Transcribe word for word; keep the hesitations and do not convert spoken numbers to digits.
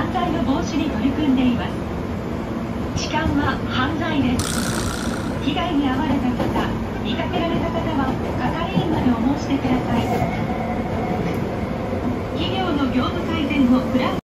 犯罪の防止に取り組んでいます。痴漢は犯罪です。被害に遭われた方、見かけられた方は係員までお申してください。企業の業務改善をプラン